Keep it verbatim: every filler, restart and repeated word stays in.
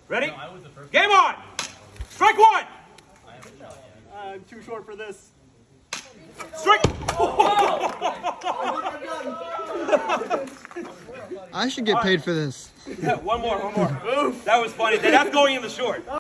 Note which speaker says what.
Speaker 1: Ready? Game on! Strike one!
Speaker 2: I'm too short for this.
Speaker 1: Strike!
Speaker 3: I should get paid for this.
Speaker 1: Yeah, one more, one more. That was funny. That's going in the short.